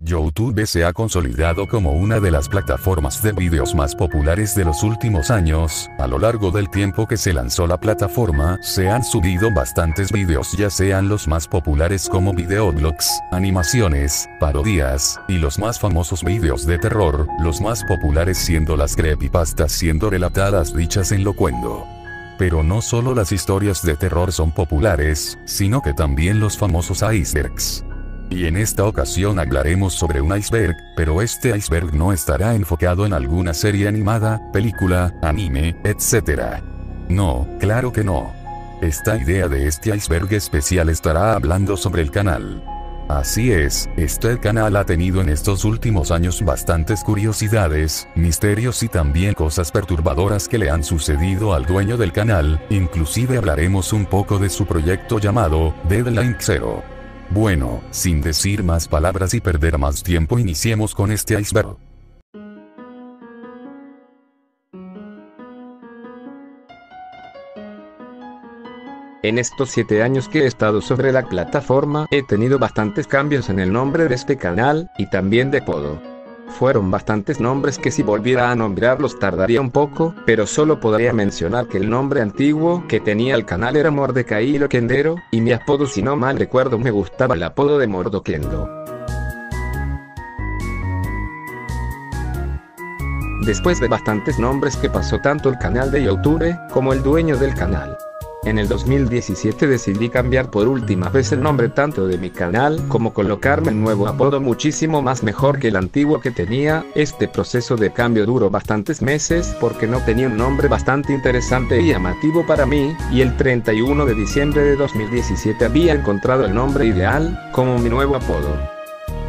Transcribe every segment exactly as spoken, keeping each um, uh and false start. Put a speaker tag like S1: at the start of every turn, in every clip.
S1: YouTube se ha consolidado como una de las plataformas de vídeos más populares de los últimos años. A lo largo del tiempo que se lanzó la plataforma, se han subido bastantes vídeos, ya sean los más populares como videoblogs, animaciones, parodias, y los más famosos vídeos de terror, los más populares siendo las creepypastas siendo relatadas dichas en Loquendo. Pero no solo las historias de terror son populares, sino que también los famosos icebergs. Y en esta ocasión hablaremos sobre un iceberg, pero este iceberg no estará enfocado en alguna serie animada, película, anime, etcétera. No, claro que no. Esta idea de este iceberg especial estará hablando sobre el canal. Así es, este canal ha tenido en estos últimos años bastantes curiosidades, misterios y también cosas perturbadoras que le han sucedido al dueño del canal, inclusive hablaremos un poco de su proyecto llamado Deadline Zero. Bueno, sin decir más palabras y perder más tiempo, iniciemos con este iceberg.
S2: En estos siete años que he estado sobre la plataforma, he tenido bastantes cambios en el nombre de este canal, y también de apodo. Fueron bastantes nombres que si volviera a nombrarlos tardaría un poco, pero solo podría mencionar que el nombre antiguo que tenía el canal era Mordecai Loquendero, y mi apodo, si no mal recuerdo, me gustaba el apodo de Mordoquendo. Después de bastantes nombres que pasó tanto el canal de YouTube, como el dueño del canal. En el dos mil diecisiete decidí cambiar por última vez el nombre tanto de mi canal como colocarme un nuevo apodo muchísimo más mejor que el antiguo que tenía. Este proceso de cambio duró bastantes meses porque no tenía un nombre bastante interesante y llamativo para mí, y el treinta y uno de diciembre de dos mil diecisiete había encontrado el nombre ideal como mi nuevo apodo.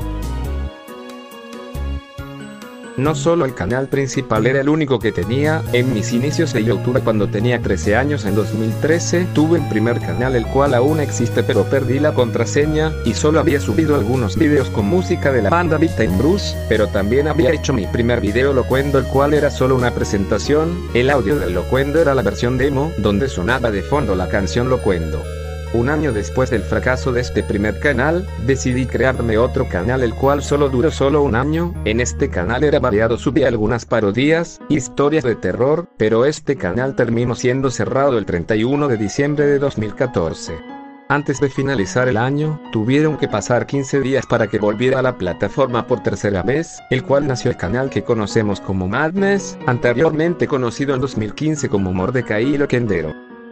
S2: No solo el canal principal era el único que tenía, en mis inicios de YouTube cuando tenía trece años en dos mil trece, tuve el primer canal el cual aún existe pero perdí la contraseña, y solo había subido algunos videos con música de la banda Big Time Blues, pero también había hecho mi primer video Loquendo el cual era solo una presentación. El audio del Loquendo era la versión demo, donde sonaba de fondo la canción Loquendo. Un año después del fracaso de este primer canal, decidí crearme otro canal el cual solo duró solo un año. En este canal era variado, subía algunas parodias, historias de terror, pero este canal terminó siendo cerrado el treinta y uno de diciembre de dos mil catorce. Antes de finalizar el año, tuvieron que pasar quince días para que volviera a la plataforma por tercera vez, el cual nació el canal que conocemos como Madness, anteriormente conocido en dos mil quince como Mordecai Loquendero.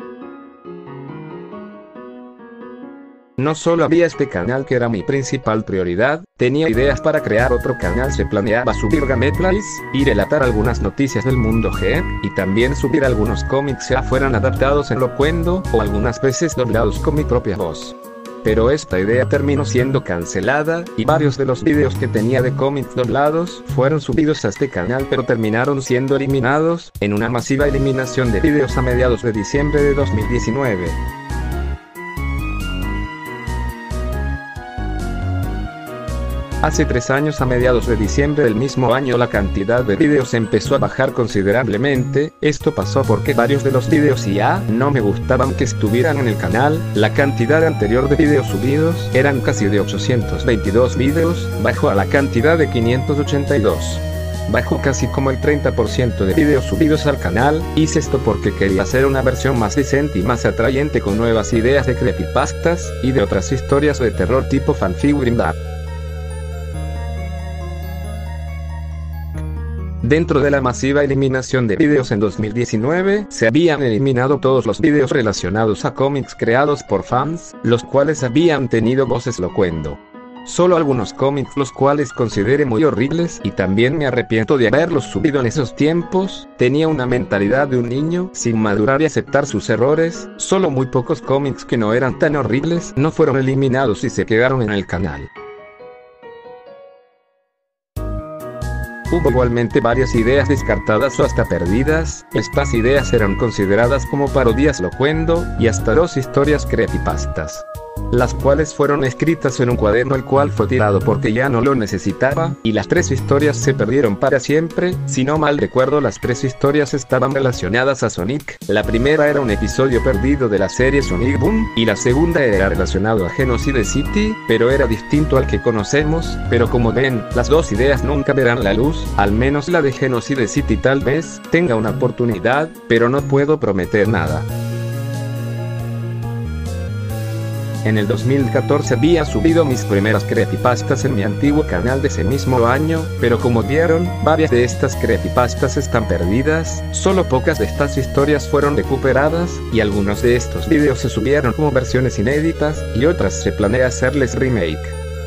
S2: No solo había este canal que era mi principal prioridad, tenía ideas para crear otro canal, se planeaba subir gameplays, y relatar algunas noticias del mundo geek, y también subir algunos cómics ya fueran adaptados en Loquendo, o algunas veces doblados con mi propia voz. Pero esta idea terminó siendo cancelada, y varios de los videos que tenía de cómics doblados fueron subidos a este canal pero terminaron siendo eliminados, en una masiva eliminación de videos a mediados de diciembre de dos mil diecinueve. Hace tres años, a mediados de diciembre del mismo año, la cantidad de videos empezó a bajar considerablemente. Esto pasó porque varios de los videos ya no me gustaban que estuvieran en el canal. La cantidad anterior de videos subidos eran casi de ochocientos veintidós videos, bajó a la cantidad de quinientos ochenta y dos. Bajó casi como el treinta por ciento de videos subidos al canal. Hice esto porque quería hacer una versión más decente y más atrayente con nuevas ideas de creepypastas, y de otras historias de terror tipo fanfiguring. Dentro de la masiva eliminación de videos en dos mil diecinueve, se habían eliminado todos los videos relacionados a cómics creados por fans, los cuales habían tenido voces Loquendo. Solo algunos cómics los cuales consideré muy horribles, y también me arrepiento de haberlos subido en esos tiempos. Tenía una mentalidad de un niño, sin madurar y aceptar sus errores. Solo muy pocos cómics que no eran tan horribles no fueron eliminados y se quedaron en el canal. Hubo igualmente varias ideas descartadas o hasta perdidas. Estas ideas eran consideradas como parodias Loquendo, y hasta dos historias creepypastas. las cuales fueron escritas en un cuaderno el cual fue tirado porque ya no lo necesitaba, y las tres historias se perdieron para siempre. Si no mal recuerdo, las tres historias estaban relacionadas a Sonic. La primera era un episodio perdido de la serie Sonic Boom, y la segunda era relacionado a Genocide City, pero era distinto al que conocemos. Pero como ven, las dos ideas nunca verán la luz, al menos la de Genocide City tal vez tenga una oportunidad, pero no puedo prometer nada. En el dos mil catorce había subido mis primeras creepypastas en mi antiguo canal de ese mismo año, pero como vieron, varias de estas creepypastas están perdidas, solo pocas de estas historias fueron recuperadas, y algunos de estos videos se subieron como versiones inéditas, y otras se planea hacerles remake.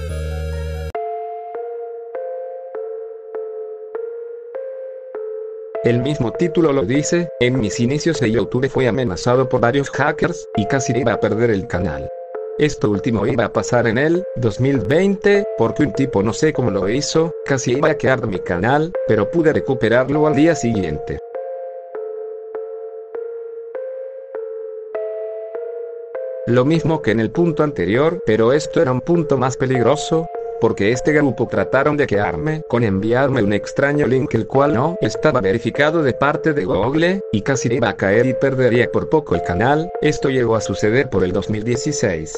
S2: El mismo título lo dice, en mis inicios de YouTube fui amenazado por varios hackers, y casi iba a perder el canal. Esto último iba a pasar en el dos mil veinte, porque un tipo no sé cómo lo hizo, casi iba a quedar mi canal, pero pude recuperarlo al día siguiente. Lo mismo que en el punto anterior, pero esto era un punto más peligroso, porque este grupo trataron de hackearme con enviarme un extraño link el cual no estaba verificado de parte de Google, y casi iba a caer y perdería por poco el canal. Esto llegó a suceder por el dos mil dieciséis.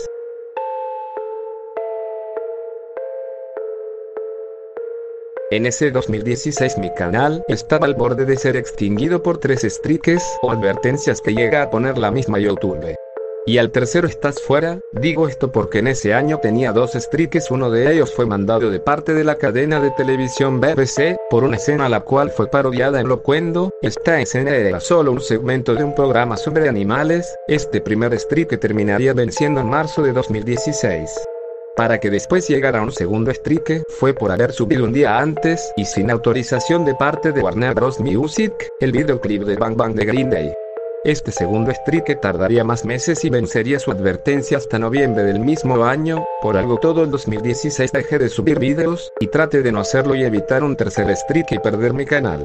S2: En ese dos mil dieciséis mi canal estaba al borde de ser extinguido por tres strikes o advertencias que llega a poner la misma YouTube. Y al tercero estás fuera. Digo esto porque en ese año tenía dos strikes, uno de ellos fue mandado de parte de la cadena de televisión B B C, por una escena la cual fue parodiada en Loquendo. Esta escena era solo un segmento de un programa sobre animales. Este primer strike terminaría venciendo en marzo de dos mil dieciséis. Para que después llegara un segundo strike, fue por haber subido un día antes, y sin autorización de parte de Warner Bros. Music, el videoclip de Bang Bang de Green Day. Este segundo strike tardaría más meses y vencería su advertencia hasta noviembre del mismo año. Por algo todo el dos mil dieciséis dejé de subir videos, y traté de no hacerlo y evitar un tercer strike y perder mi canal.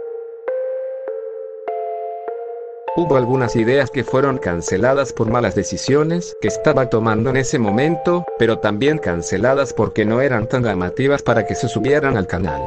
S2: Hubo algunas ideas que fueron canceladas por malas decisiones que estaba tomando en ese momento, pero también canceladas porque no eran tan llamativas para que se subieran al canal.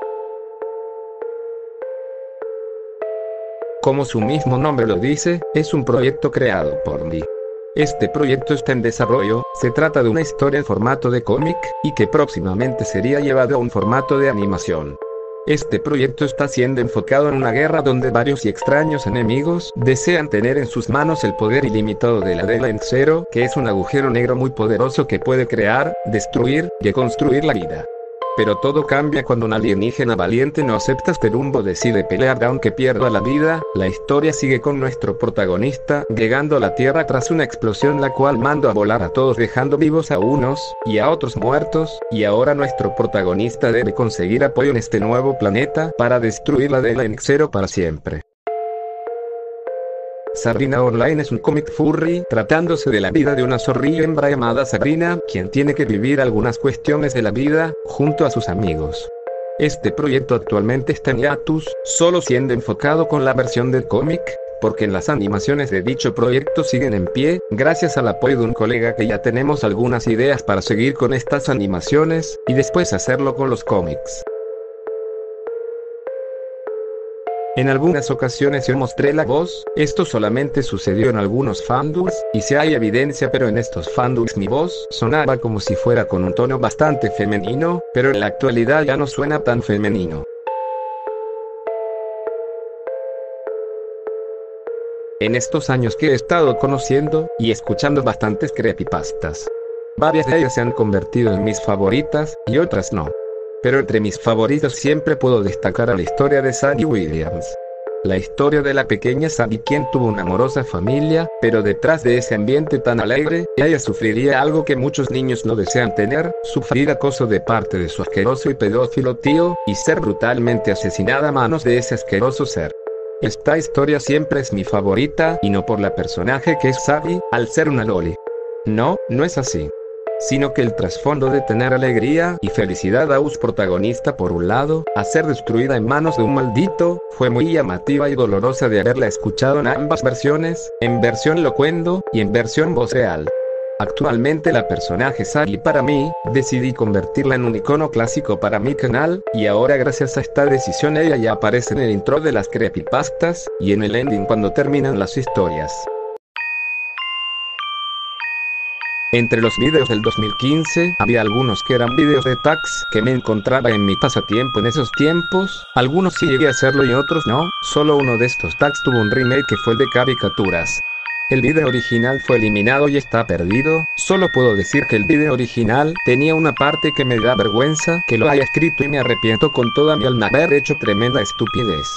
S2: Como su mismo nombre lo dice, es un proyecto creado por mí. Este proyecto está en desarrollo, se trata de una historia en formato de cómic, y que próximamente sería llevado a un formato de animación. Este proyecto está siendo enfocado en una guerra donde varios y extraños enemigos desean tener en sus manos el poder ilimitado de la Deadline Zero, que es un agujero negro muy poderoso que puede crear, destruir, y reconstruir la vida. Pero todo cambia cuando un alienígena valiente no acepta este rumbo, decide pelear aunque pierda la vida. La historia sigue con nuestro protagonista llegando a la Tierra tras una explosión la cual manda a volar a todos dejando vivos a unos, y a otros muertos, y ahora nuestro protagonista debe conseguir apoyo en este nuevo planeta para destruir la Deadline Zero para siempre. Sabrina Online es un cómic furry, tratándose de la vida de una zorrilla hembra llamada Sabrina, quien tiene que vivir algunas cuestiones de la vida, junto a sus amigos. Este proyecto actualmente está en hiatus, solo siendo enfocado con la versión del cómic, porque en las animaciones de dicho proyecto siguen en pie, gracias al apoyo de un colega que ya tenemos algunas ideas para seguir con estas animaciones, y después hacerlo con los cómics. En algunas ocasiones yo mostré la voz, esto solamente sucedió en algunos fandoms, y si hay evidencia, pero en estos fandoms mi voz sonaba como si fuera con un tono bastante femenino, pero en la actualidad ya no suena tan femenino. En estos años que he estado conociendo y escuchando bastantes creepypastas, varias de ellas se han convertido en mis favoritas, y otras no. Pero entre mis favoritos siempre puedo destacar a la historia de Sadie Williams. La historia de la pequeña Sadie, quien tuvo una amorosa familia, pero detrás de ese ambiente tan alegre, ella sufriría algo que muchos niños no desean tener: sufrir acoso de parte de su asqueroso y pedófilo tío, y ser brutalmente asesinada a manos de ese asqueroso ser. Esta historia siempre es mi favorita, y no por la personaje que es Sadie, al ser una loli. No, no es así. Sino que el trasfondo de tener alegría y felicidad a su protagonista por un lado, a ser destruida en manos de un maldito, fue muy llamativa y dolorosa de haberla escuchado en ambas versiones, en versión Loquendo, y en versión voz real. Actualmente la personaje Sally para mí, decidí convertirla en un icono clásico para mi canal, y ahora gracias a esta decisión ella ya aparece en el intro de las creepypastas, y en el ending cuando terminan las historias. Entre los videos del dos mil quince, había algunos que eran videos de tags que me encontraba en mi pasatiempo en esos tiempos, algunos sí llegué a hacerlo y otros no, solo uno de estos tags tuvo un remake que fue el de caricaturas. El video original fue eliminado y está perdido, solo puedo decir que el video original tenía una parte que me da vergüenza que lo haya escrito y me arrepiento con toda mi alma de haber hecho tremenda estupidez.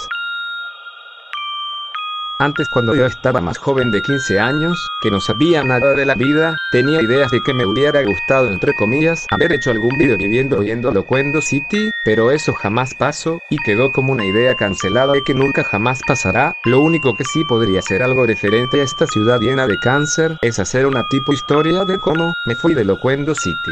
S2: Antes, cuando yo estaba más joven de quince años, que no sabía nada de la vida, tenía ideas de que me hubiera gustado entre comillas haber hecho algún video viviendo oyendo Loquendo City, pero eso jamás pasó, y quedó como una idea cancelada y que nunca jamás pasará. Lo único que sí podría ser algo referente a esta ciudad llena de cáncer, es hacer una tipo historia de cómo me fui de Loquendo City.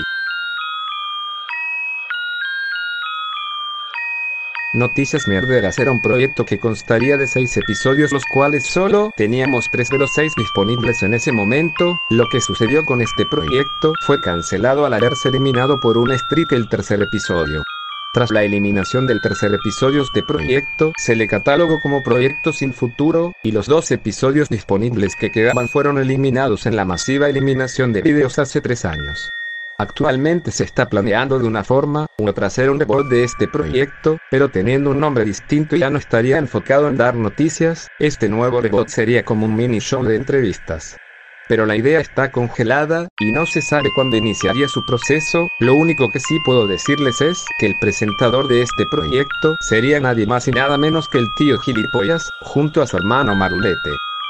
S2: Noticias Mierderas era un proyecto que constaría de seis episodios, los cuales solo teníamos tres de los seis disponibles en ese momento. Lo que sucedió con este proyecto fue cancelado al haberse eliminado por un strike el tercer episodio. Tras la eliminación del tercer episodio, este proyecto se le catalogó como proyecto sin futuro, y los dos episodios disponibles que quedaban fueron eliminados en la masiva eliminación de videos hace tres años. Actualmente se está planeando de una forma u otra hacer un reboot de este proyecto, pero teniendo un nombre distinto y ya no estaría enfocado en dar noticias. Este nuevo reboot sería como un mini show de entrevistas. Pero la idea está congelada, y no se sabe cuándo iniciaría su proceso. Lo único que sí puedo decirles es que el presentador de este proyecto sería nadie más y nada menos que el tío Gilipollas, junto a su hermano Marulete.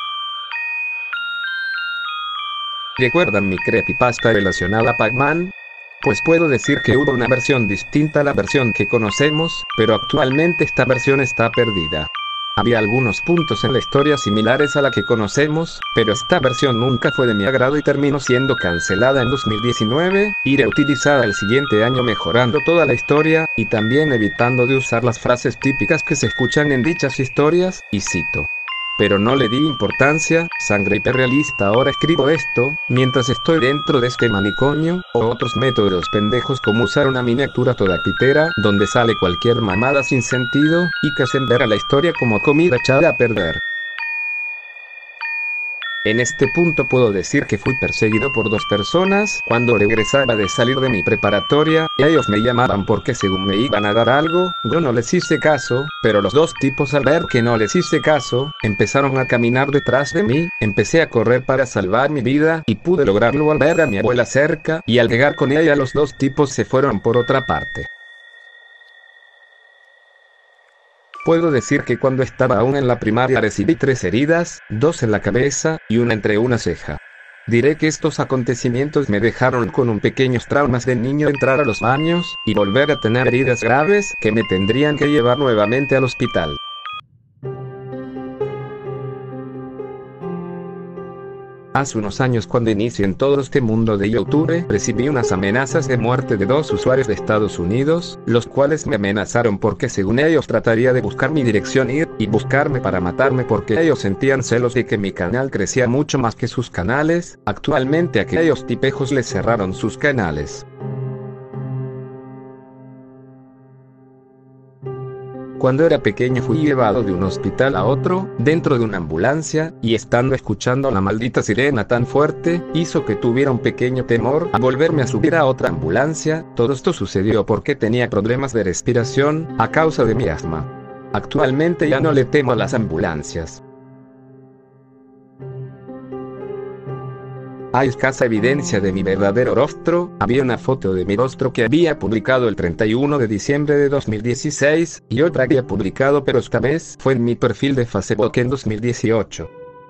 S2: ¿Recuerdan mi creepypasta relacionada a Pac-Man? Pues puedo decir que hubo una versión distinta a la versión que conocemos, pero actualmente esta versión está perdida. Había algunos puntos en la historia similares a la que conocemos, pero esta versión nunca fue de mi agrado y terminó siendo cancelada en dos mil diecinueve, y reutilizada el siguiente año mejorando toda la historia, y también evitando de usar las frases típicas que se escuchan en dichas historias, y cito: pero no le di importancia, sangre hiperrealista. Ahora escribo esto, mientras estoy dentro de este manicomio, o otros métodos pendejos como usar una miniatura toda pitera, donde sale cualquier mamada sin sentido, y que hacen ver a la historia como comida echada a perder. En este punto puedo decir que fui perseguido por dos personas cuando regresaba de salir de mi preparatoria, y ellos me llamaban porque según me iban a dar algo. Yo no les hice caso, pero los dos tipos al ver que no les hice caso, empezaron a caminar detrás de mí. Empecé a correr para salvar mi vida, y pude lograrlo al ver a mi abuela cerca, y al llegar con ella los dos tipos se fueron por otra parte. Puedo decir que cuando estaba aún en la primaria recibí tres heridas, dos en la cabeza, y una entre una ceja. Diré que estos acontecimientos me dejaron con un pequeños traumas de niño, entrar a los baños, y volver a tener heridas graves que me tendrían que llevar nuevamente al hospital. Hace unos años, cuando inicié en todo este mundo de YouTube, recibí unas amenazas de muerte de dos usuarios de Estados Unidos, los cuales me amenazaron porque según ellos trataría de buscar mi dirección ir, y buscarme para matarme porque ellos sentían celos de que mi canal crecía mucho más que sus canales. Actualmente aquellos tipejos les cerraron sus canales. Cuando era pequeño fui llevado de un hospital a otro, dentro de una ambulancia, y estando escuchando la maldita sirena tan fuerte, hizo que tuviera un pequeño temor a volverme a subir a otra ambulancia. Todo esto sucedió porque tenía problemas de respiración, a causa de mi asma. Actualmente ya no le temo a las ambulancias. Hay escasa evidencia de mi verdadero rostro. Había una foto de mi rostro que había publicado el treinta y uno de diciembre de dos mil dieciséis, y otra que había publicado, pero esta vez fue en mi perfil de Facebook en dos mil dieciocho.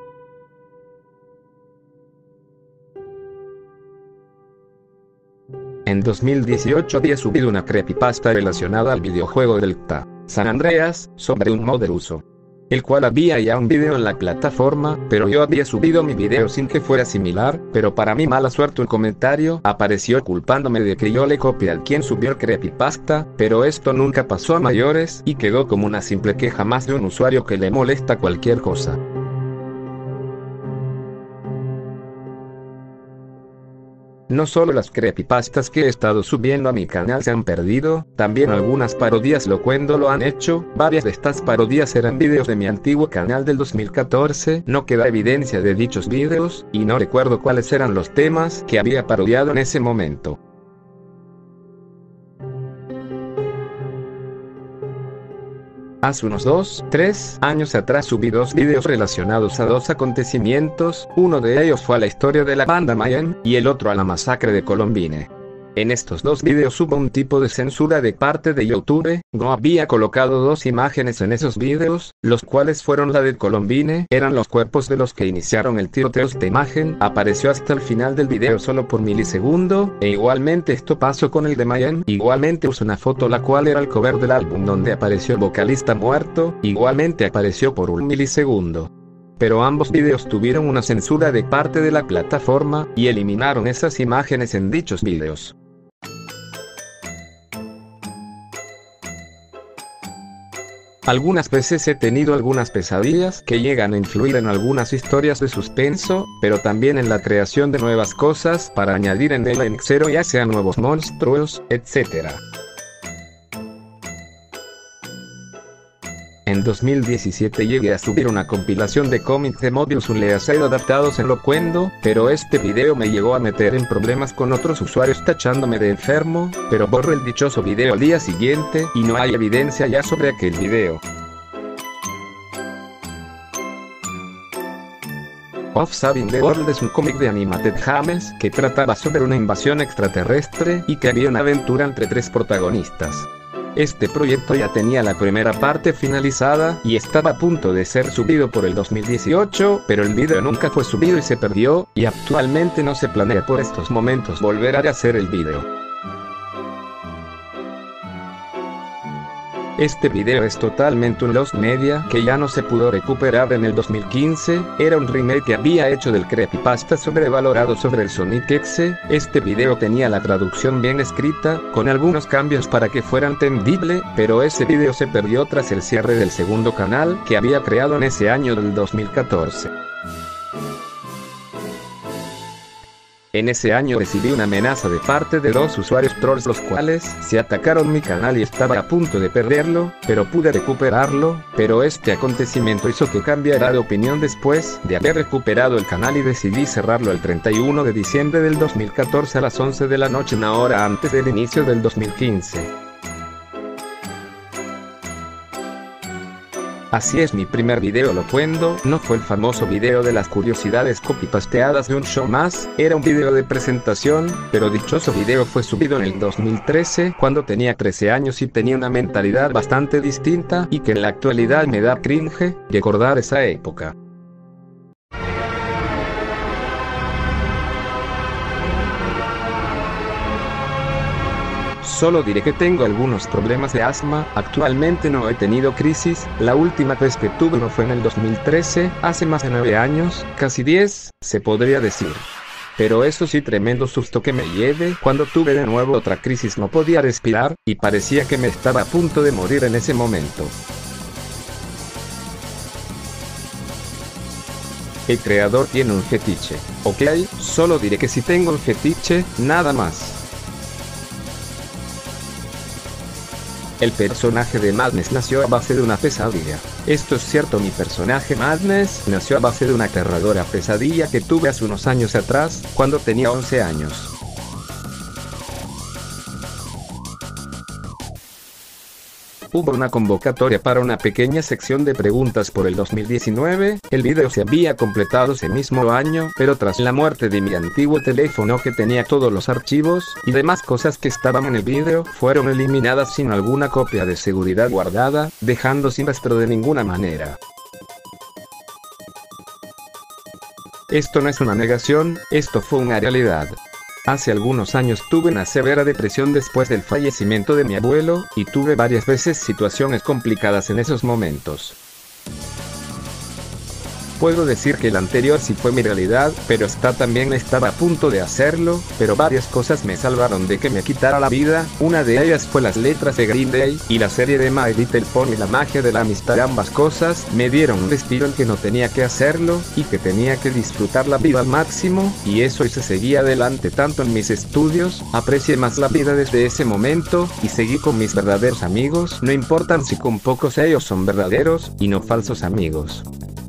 S2: En dos mil dieciocho había subido una creepypasta relacionada al videojuego del G T A San Andreas, sobre un mod de uso, el cual había ya un video en la plataforma, pero yo había subido mi video sin que fuera similar. Pero para mi mala suerte un comentario apareció culpándome de que yo le copié al quien subió el creepypasta, pero esto nunca pasó a mayores, y quedó como una simple queja más de un usuario que le molesta cualquier cosa. No solo las creepypastas que he estado subiendo a mi canal se han perdido, también algunas parodias Locuendo lo han hecho. Varias de estas parodias eran videos de mi antiguo canal del dos mil catorce, no queda evidencia de dichos videos, y no recuerdo cuáles eran los temas que había parodiado en ese momento. Hace unos dos, tres años atrás subí dos videos relacionados a dos acontecimientos, uno de ellos fue a la historia de la banda Mayhem, y el otro a la masacre de Columbine. En estos dos videos hubo un tipo de censura de parte de YouTube, no había colocado dos imágenes en esos videos, los cuales fueron la de Columbine, eran los cuerpos de los que iniciaron el tiroteo. Esta imagen apareció hasta el final del video solo por milisegundo, e igualmente esto pasó con el de Mayhem, igualmente usó una foto la cual era el cover del álbum donde apareció el vocalista muerto, igualmente apareció por un milisegundo. Pero ambos videos tuvieron una censura de parte de la plataforma, y eliminaron esas imágenes en dichos videos. Algunas veces he tenido algunas pesadillas que llegan a influir en algunas historias de suspenso, pero también en la creación de nuevas cosas para añadir en el encero, ya sean nuevos monstruos, etcétera. En dos mil diecisiete llegué a subir una compilación de cómics de Mobius Unleashed adaptados en Locuendo, pero este video me llegó a meter en problemas con otros usuarios tachándome de enfermo, pero borro el dichoso video al día siguiente y no hay evidencia ya sobre aquel video. Of Saving the World es un cómic de Animated James que trataba sobre una invasión extraterrestre y que había una aventura entre tres protagonistas. Este proyecto ya tenía la primera parte finalizada y estaba a punto de ser subido por el dos mil dieciocho, pero el video nunca fue subido y se perdió, y actualmente no se planea por estos momentos volver a hacer el video. Este video es totalmente un lost media que ya no se pudo recuperar en el dos mil quince, era un remake que había hecho del creepypasta sobrevalorado sobre el Sonic X. Este video tenía la traducción bien escrita, con algunos cambios para que fuera entendible, pero ese video se perdió tras el cierre del segundo canal que había creado en ese año del dos mil catorce. En ese año recibí una amenaza de parte de dos usuarios trolls los cuales se atacaron mi canal y estaba a punto de perderlo, pero pude recuperarlo, pero este acontecimiento hizo que cambiara de opinión después de haber recuperado el canal y decidí cerrarlo el treinta y uno de diciembre del dos mil catorce a las once de la noche, una hora antes del inicio del dos mil quince. Así es, mi primer video Locuendo no fue el famoso video de las curiosidades copypasteadas de un show más, era un video de presentación, pero dichoso video fue subido en el dos mil trece cuando tenía trece años y tenía una mentalidad bastante distinta y que en la actualidad me da cringe recordar esa época. Solo diré que tengo algunos problemas de asma, actualmente no he tenido crisis, la última vez que tuve no fue en el dos mil trece, hace más de nueve años, casi diez, se podría decir. Pero eso sí, tremendo susto que me llevé cuando tuve de nuevo otra crisis, no podía respirar, y parecía que me estaba a punto de morir en ese momento. El creador tiene un fetiche, ok, solo diré que si tengo un fetiche, nada más. El personaje de Madness nació a base de una pesadilla. Esto es cierto, mi personaje Madness nació a base de una aterradora pesadilla que tuve hace unos años atrás, cuando tenía once años. Hubo una convocatoria para una pequeña sección de preguntas por el dos mil diecinueve, el video se había completado ese mismo año, pero tras la muerte de mi antiguo teléfono que tenía todos los archivos y demás cosas que estaban en el video, fueron eliminadas sin alguna copia de seguridad guardada, dejando sin rastro de ninguna manera. Esto no es una negación, esto fue una realidad. Hace algunos años tuve una severa depresión después del fallecimiento de mi abuelo, y tuve varias veces situaciones complicadas en esos momentos. Puedo decir que el anterior sí fue mi realidad, pero esta también estaba a punto de hacerlo, pero varias cosas me salvaron de que me quitara la vida. Una de ellas fue las letras de Green Day, y la serie de My Little Pony, la magia de la amistad. Ambas cosas me dieron un respiro en que no tenía que hacerlo, y que tenía que disfrutar la vida al máximo, y eso hice seguir adelante tanto en mis estudios, aprecié más la vida desde ese momento, y seguí con mis verdaderos amigos, no importan si con pocos ellos son verdaderos, y no falsos amigos.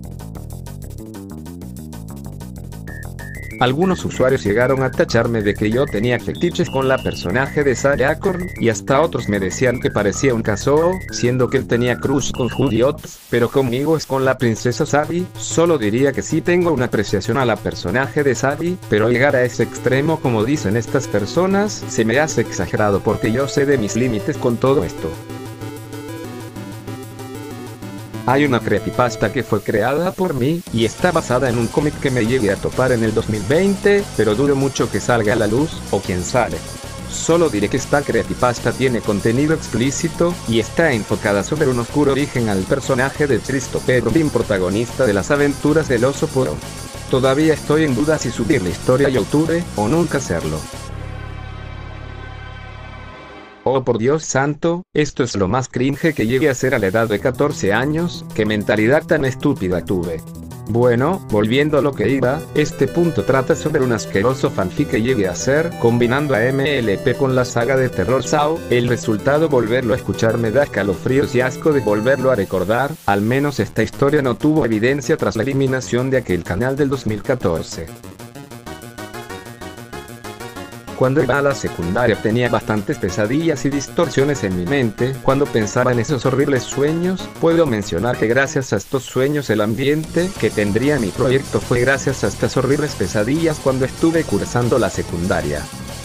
S2: Algunos usuarios llegaron a tacharme de que yo tenía fetiches con la personaje de Sarah Acorn, y hasta otros me decían que parecía un Kazuo, siendo que él tenía crush con Judy Hotz, pero conmigo es con la princesa Sabi. Solo diría que sí tengo una apreciación a la personaje de Sabi, pero llegar a ese extremo como dicen estas personas, se me hace exagerado porque yo sé de mis límites con todo esto. Hay una creepypasta que fue creada por mí, y está basada en un cómic que me llegué a topar en el dos mil veinte, pero dudo mucho que salga a la luz, o quién sabe. Solo diré que esta creepypasta tiene contenido explícito, y está enfocada sobre un oscuro origen al personaje de Christopher Robin, protagonista de las aventuras del oso puro. Todavía estoy en duda si subir la historia a YouTube, o nunca hacerlo. Oh por Dios santo, esto es lo más cringe que llegué a hacer a la edad de catorce años, qué mentalidad tan estúpida tuve. Bueno, volviendo a lo que iba, este punto trata sobre un asqueroso fanfic que llegué a hacer, combinando a M L P con la saga de terror Saw. El resultado, volverlo a escuchar, me da escalofríos y asco de volverlo a recordar. Al menos esta historia no tuvo evidencia tras la eliminación de aquel canal del dos mil catorce. Cuando iba a la secundaria tenía bastantes pesadillas y distorsiones en mi mente. Cuando pensaba en esos horribles sueños, puedo mencionar que gracias a estos sueños el ambiente que tendría mi proyecto fue gracias a estas horribles pesadillas cuando estuve cursando la secundaria.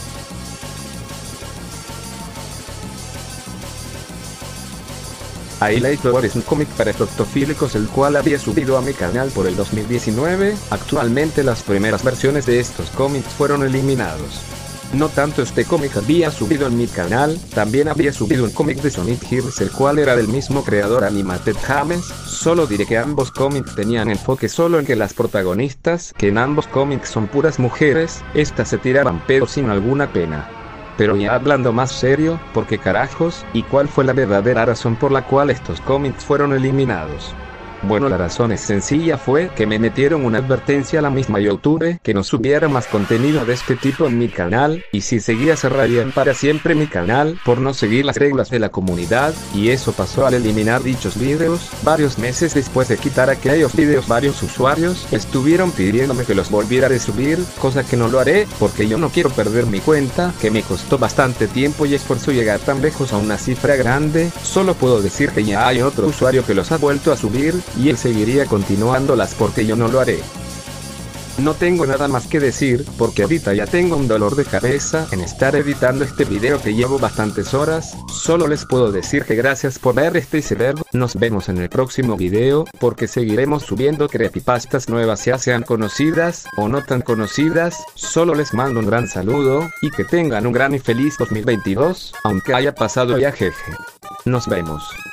S2: Highlight Lore es un cómic para electrofílicos el cual había subido a mi canal por el dos mil diecinueve. Actualmente las primeras versiones de estos cómics fueron eliminados. No tanto este cómic había subido en mi canal, también había subido un cómic de Sonic Heroes el cual era del mismo creador Animated James. Solo diré que ambos cómics tenían enfoque solo en que las protagonistas, que en ambos cómics son puras mujeres, estas se tiraban pedos sin alguna pena. Pero ya hablando más serio, ¿por qué carajos? ¿Y cuál fue la verdadera razón por la cual estos cómics fueron eliminados? Bueno, la razón es sencilla, fue que me metieron una advertencia a la misma YouTube que no subiera más contenido de este tipo en mi canal, y si seguía cerrarían para siempre mi canal por no seguir las reglas de la comunidad, y eso pasó al eliminar dichos videos. Varios meses después de quitar aquellos videos, varios usuarios estuvieron pidiéndome que los volviera a subir, cosa que no lo haré, porque yo no quiero perder mi cuenta, que me costó bastante tiempo y esfuerzo llegar tan lejos a una cifra grande. Solo puedo decir que ya hay otro usuario que los ha vuelto a subir, y él seguiría continuándolas porque yo no lo haré. No tengo nada más que decir, porque ahorita ya tengo un dolor de cabeza en estar editando este video que llevo bastantes horas. Solo les puedo decir que gracias por ver este iceberg. Nos vemos en el próximo video, porque seguiremos subiendo creepypastas nuevas, ya sean conocidas o no tan conocidas. Solo les mando un gran saludo, y que tengan un gran y feliz dos mil veintidós, aunque haya pasado ya jeje. Nos vemos.